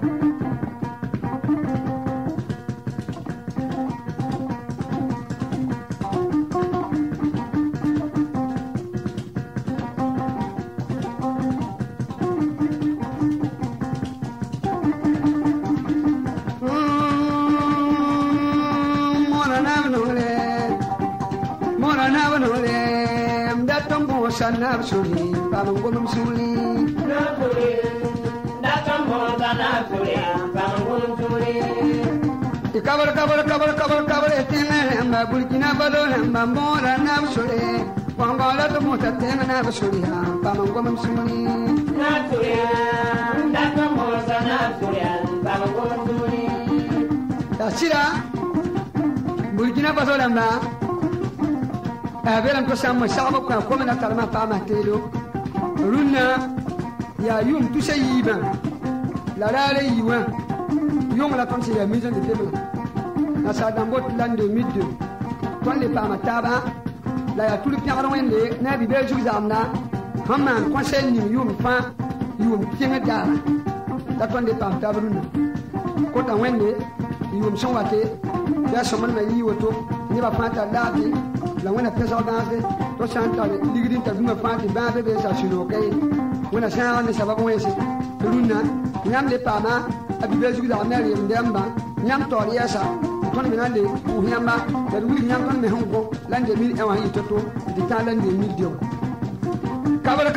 Sana suli, pamangom suli. Kabar etenga namba Burkina Faso namba mora namba suli. Pangala to mota tenga namba suli, pamangom suli. Dasira Burkina Faso namba. Averam ko sama sama ko ko na kalma pa ma telo runna ya yum tu sayiba la la yiwa yum la ton ya maison de table na sa dambo l'an 2002 ton le pa ma taba la ya tout le piaro wende na bi be ju zamna hamman conseil ni yum fa yum kinga dara la ton le pa ma taba runna ko ta wende yum son wate ya so man na yi woto ni ba fa ta labi la wena pesa danse to chanta ligidin ta duma fati ba be sa sino kay wena sa ne sababu wese runa nyam le pama abi be juda meri ndemba nyam to yesa ton mi nande u nyamba da wuli nyam ton me hongo lande mi e wa yitoto di ta lande mi dio kabara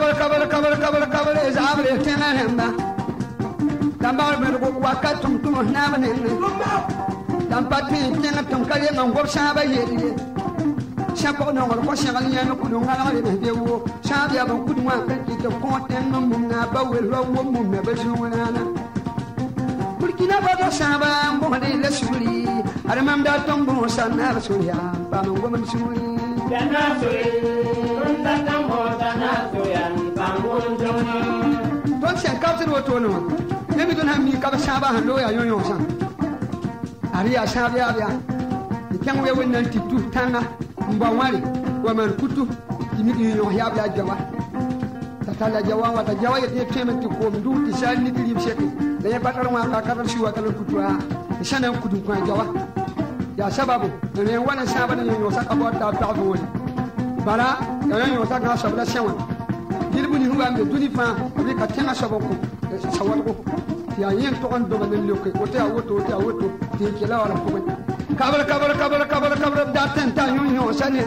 ezable tena hemba damba me ko wakatum tum na bane dampati tena ton kale mango saba yedi Chapo no ko shagal nyano ko ngala le be wo shabia ba ku duma kan ki to konten no mum na ba we lo mum na ba juwana Burkina Faso shaba mo de le suri ar mam da tom bo sana suriya ba mo ngom suri dana suri unda tam ho dana suriya ba mo joni ton sen kaptir wo to no ne mi don hammi ka shaba hando ya yoyo san ariya shabia bia kan we wonal titu tanga mbawali wa man kutu kimi yo ya bla jawa tatala jawa wa ta jawa yete temen ko ndu ti sal ni lim sheki da ya batar ma ka kadar shuwa kala kutu a shanan kudu ko jawa ya sababu ne wana sabana yo saka bo ta ta bo bara ne yo saka sabla shawa dilbuni huwa be duni fa be ka tenga sabako sawal ko ya yen to on do ne lokai ko ta woto ti kila wala ko kabara daten ta yo sane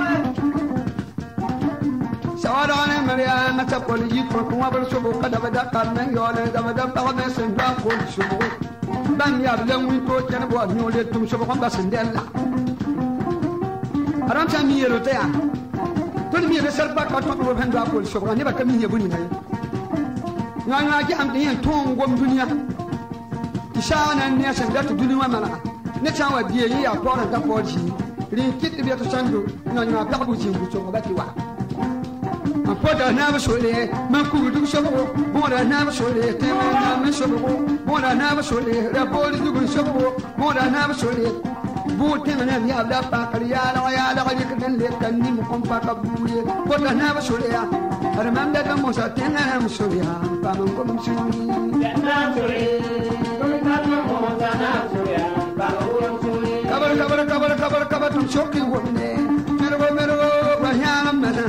sawadane maria na tapol yi ko kuma bar so ko da bada kan yo le da bada ta ne sen ba ko so ban ya le wi to ken bo nyo le tum so ko ba sen della aram ta mi yero ta to mi be ser ba ka to bo ben ba ko so ko ne ba ka mi ye buni nay nya ki am tin to ngom duniya ishana ne sen da to duniya mala ne chawa die yi ya pora ta poji ri kit bi to sandu no nya ta bu jingu so ba ti wa a poda na ba so le man ku du so bo da na ba so le te na me so bo da na ba so le ra bo du so bo da na ba so le bo te na ya da pa kar ya la ni kan le kan ni mu kom pa ka bu ye poda na ba so le ya ar man da ka mo sa te na mo so ya pa man ko mo so ni na so le ko na mo da na so ya kabar tum shoki wonne mero bahyan mena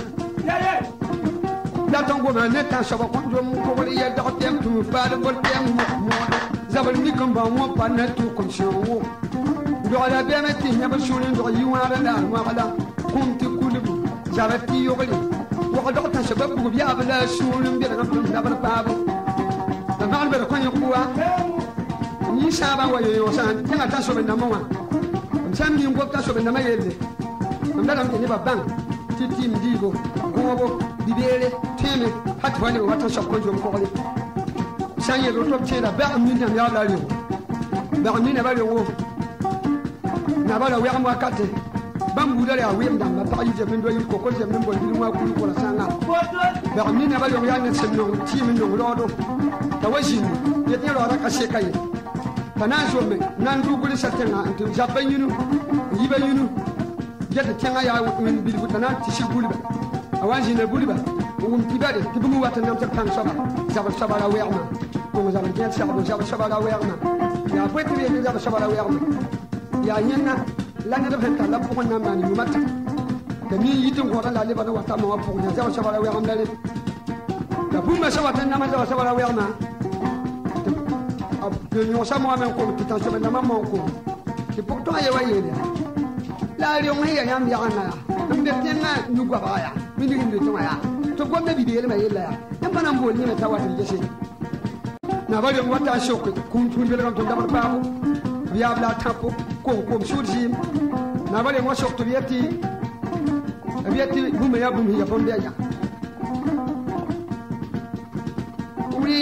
da tongo ne ta sabo ko jom ko wali ya da tem tu pa de bol tem mo zabal mi kom ba mo pa na tu kom showo do ala be metti ne ba shuri do yi wa da ma ala kum ti kulubu zabati yogli wa da ta shabab bu biya bala shuri bi da kam da ba ba da mal be ko nyuwa ni saba wa yo san tanga ta so be na mo wa sambi ngopta so be na mayele ndala mbe ba bang titi mdigo gobo bibele teme hat wani wata shakko jom ko le sanye do top tela ba min na ya la ri ba min na ba ri wo na ba la wi am wakate bambu dale a wi ndam ba pa yi je min do yi ko ko je min bo ndi wa ku ko la sanga ba min na ba yo ya ne semno ti min do do ta wajin ye te ro ra ka she kai Tanan sombe nan duguli satena antu jaban yinu yiba yinu jeta tenga ya min bil butana tishi buliba awanji ne buliba wum tibade tibumu watan nam tan saba la wema ko za ke sa bo sa la werna ya po ti be za sa la werna ya yinna la ne be ta la ko na ma ni mata da ni yitin ko la le ba wa ta ma po ni za sa la werna le da bu ma sa wa ta na ma za sa la werna de no sa mo men ko ti ta sa na ma mo ko ti po to ye wa ye la ri on ya yam ya na mbe tenna nu gwa ba ya mi ni ndi to ya to ko me bi de ma ye la ya en bana mbo ni na ta wa ti je na ba yon wata shoko kun tun be ran to da ba biya bla tapo ko surji na ba yon shoko to yati bu me ya fon biya uri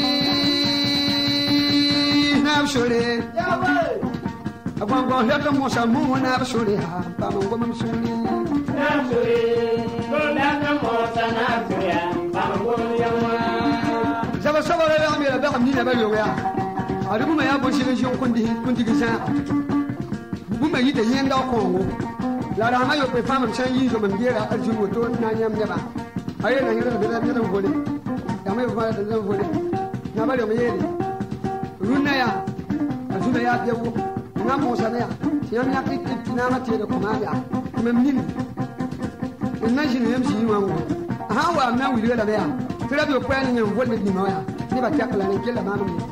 na shole ya wa agwa ya to mo sa mu na shole ha ba mo go mo suni na shole ko da ka mo sa na shole ba mo go ya wa saba la mi la ba mi na ba yo ya ari bu ma ya bo shi ne jon kundi gisa bu ma yi de yen da ko ngo la ra ma yo pe fam san yi zo man gera arju moto na nyam ne ba ayi na ngere be da ne vole ya ma yo fa da vole na ba yo me yeri runna ya azuna ya dewo na mo sa ya yam ya ki na ma te da kuma ya me min na shi ne yam shi wa ngo ha wa na wi da ya tira bi ko ni nyam vole ni ma ya ni ba takala ni kila ma mi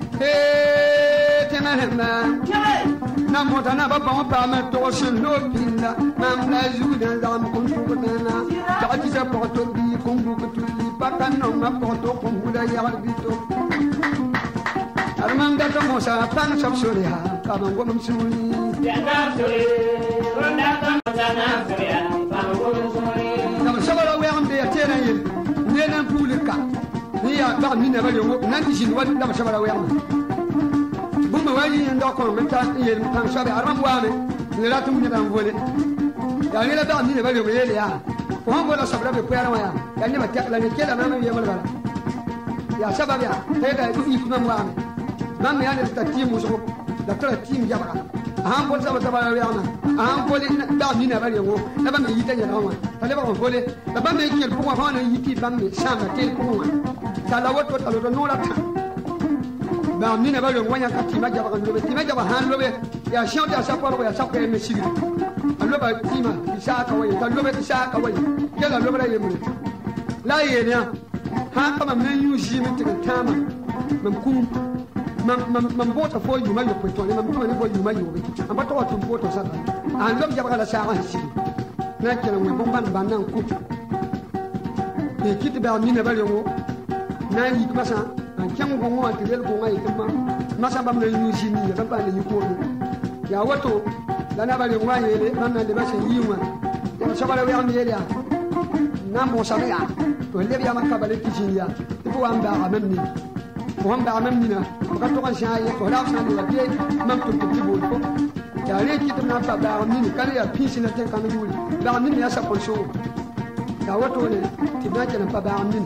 tena hemna na mota na ba ba ma to shin no pinna mam la juda zam kun ku na ta ti sa porto bi kun bu ku li pakan no ma porto kun bu da ya bi to arman da mo sa pan sab suri ha ka ma ngom suri ya na suri ronda ka ma na suri ha ka ma ngom suri na sa ba wa am de ya tena yin ne na pulika ni ya ba mi na ba yo na ti shin wa da sa ba wa am bu ma wa yin ndo ko men ta yin tan sa ba aram wa me ni la tum ni dan vole ya ni la ba mi na ba yo ye ya ko han bo la sa ba be ko ya wa ya ni ba ta la ni ke la na me ye ma ba ya sa ba ya te da ku ni kuma wa me man me ya ni ta ti mu so da ta ti mi ya ba han bo sa ba ba ya ma han bo le da mi na ba yo na ba me yi ta ya na wa ta le ba ko vole da ba me ki ko fa na yi ti ba me sa ma te ko wa ta la woto ta lo no la ta ba mi na ba yo wanya ka ti ma ja ba no be ti ma ja ba han lo be ya shon ta sa ko ya sa ko me shi lo ba ti ma isa ka wa ta lo be isa ka wa ke la lo ba ye mu la ye ne ha ka ma men yu shi mi ti ka ta ma mam ku mam bota fo yu ma yo ko to ne mam ko ne fo yu ma yo be am ba to wa tu bota sa an lo ja ba la sa ha shi na ke na mo ban ban nan ku e kiti ba mi na ba yo na yi ma sa an kyan go mo an tirel go mai kuma masa bam na yu shi ni ya ba ne ko ya wato da na ba le wa yele man na de ba se yi wa ya so ba le wa mi yele na mo sa ya to le ya man ka ba le ti shi ya ko an ba amam ni ko an ba amam ni na ka to kan sha ya ko la sa ni wa de man to ti bo ko ya le ki to na ba ba amam ni ka ya pi shi na ten kan ni ba amam ni ya sa ko so ya wato ne ti na ke na ba amam ni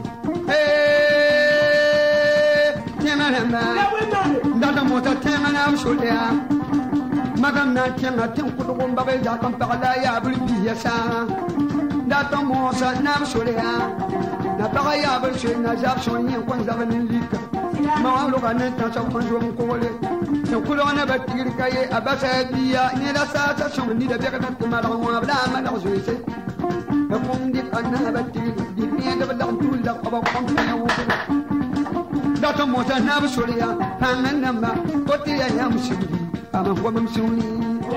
tema hemba ndada mota tema na mshulia magam na tema tem kudu gomba be ja kam pala ya bul biya sa ndada mosa na mshulia na pala ya bul shi na jab shon yin kon zamanin lika ma lo ga ne ta sa kon jom ko wole tem kudu na ba tir kaye abasa biya ni la sa ta shon ni da be ka ta ma ro ma bla ma la zuise ba kon dit anna ba tir di ni da ba la tul da ba kon ta wo dato mota na busoria hanan namba koti ya yamshiri ama kwa msuni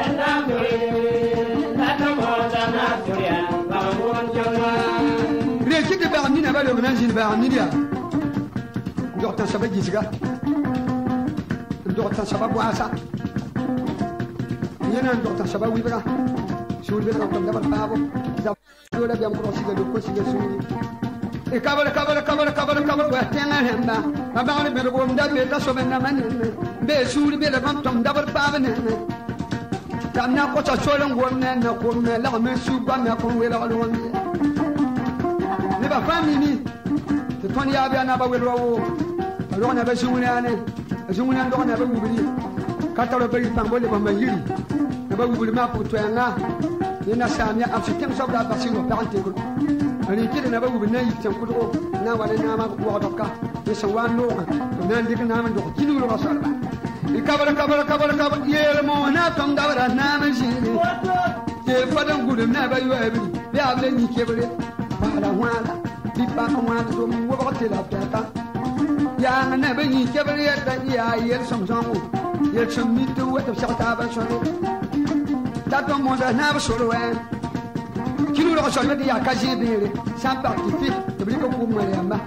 dato mota na busoria ama kwa msuni le kiti ba ni na ba le menanjil ba ni dia dokta sabaji siga dokta sababu asa yana dokta sababu ibra sul be dokta da babo da dole bi am ko siga do ko siga suni e kabara wa tenga hemba abale be go nda be ta so be na mane be suri be la tom dabar pa ne tam na ko ta so lan go ne na ko me la me su ba me ko we la lo ne ba fami ni te ton ya be na ba we lo lo na be suri ane suri ndo na be wubiri ka ta lo be tan bo le ba ma yiri na ba wubiri ma pu to nga ni na samia am sitem so da ba singo pa ante ko ani kile na ba wubiri na yi tan ko na wala na ma ko doka ni so wan no to nan dik na ma do kinu ro salba ikabara yele mo na tom dawra na ma jini ke fadan gudu na ba yo abi bi able ni kebre para wala bi pa wala to mo ba te la pata ya na ba ni kebre ya ta ya yel som som yel som mi to wa to sa ta ba so ta to mo da na ba so ro kinu ro so ya ka jibere sa parti fi to bi ko ko mo ya ma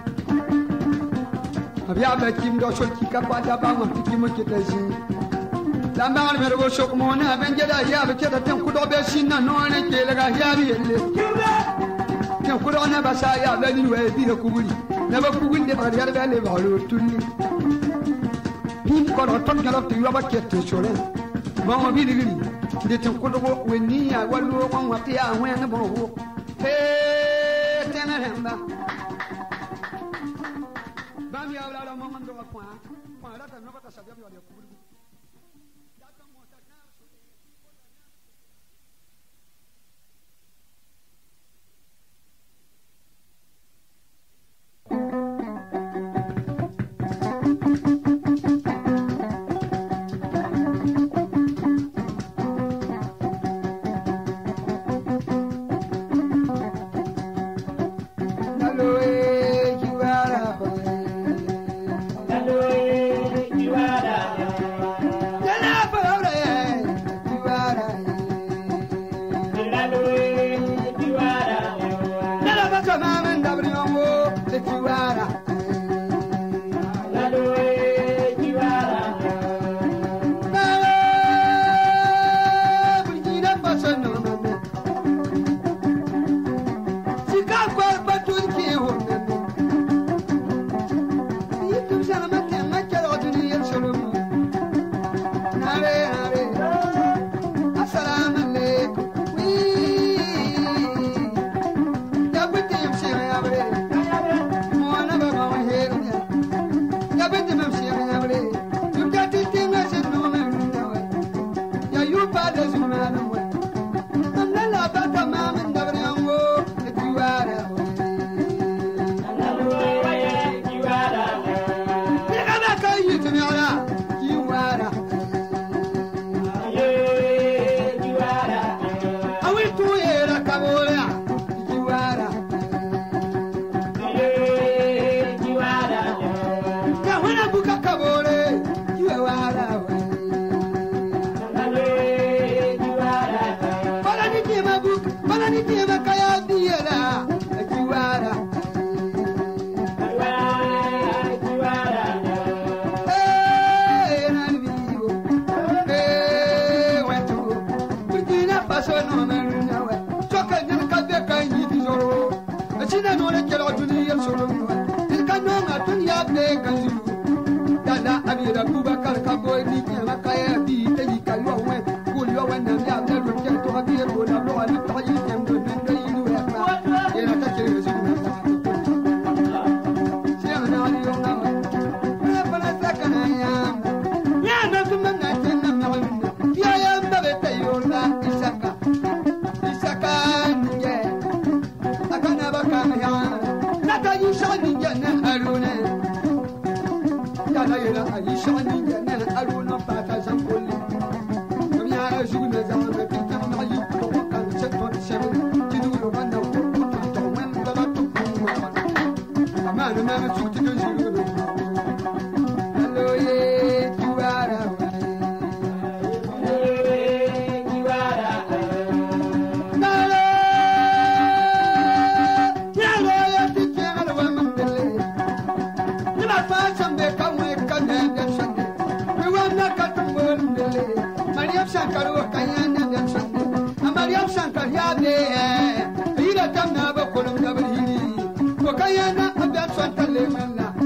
abia ba kim do so ki ka pa da ba mo ki mo ki ta ji la ma me ro so ko mo na ben je da ya ba ke da tan ku do be sin na no ne ke la ga ya bi yelle ke ku do na ba sa ya ba ni we bi ko buri na ba ku gun de ba ya ba le ba lo tunni him ko do ton ga to yo ba ke te so le ba mo bi ni de tan ku do we ni ya wa lo ko wa ti ya we na bo wo he tena hemba bami ya la mo mando kwa la ta no ba ta sabia bi wa ku buri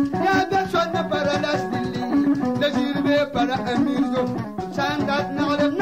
para Emilio, Sanda,